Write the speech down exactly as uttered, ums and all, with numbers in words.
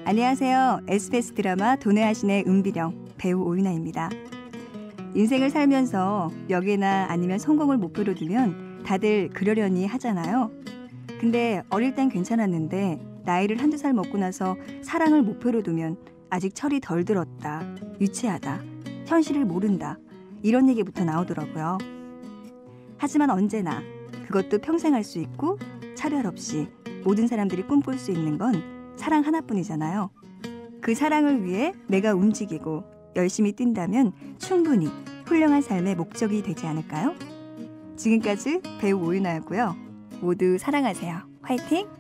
안녕하세요. 에스비에스 드라마 돈의 하신의 은비령 배우 오윤아입니다. 인생을 살면서 명예나 아니면 성공을 목표로 두면 다들 그러려니 하잖아요. 근데 어릴 땐 괜찮았는데 나이를 한두 살 먹고 나서 사랑을 목표로 두면 아직 철이 덜 들었다, 유치하다, 현실을 모른다 이런 얘기부터 나오더라고요. 하지만 언제나 그것도 평생 할 수 있고 차별 없이 모든 사람들이 꿈꿀 수 있는 건 사랑 하나뿐이잖아요. 그 사랑을 위해 내가 움직이고 열심히 뛴다면 충분히 훌륭한 삶의 목적이 되지 않을까요? 지금까지 배우 오윤아였고요. 모두 사랑하세요. 화이팅!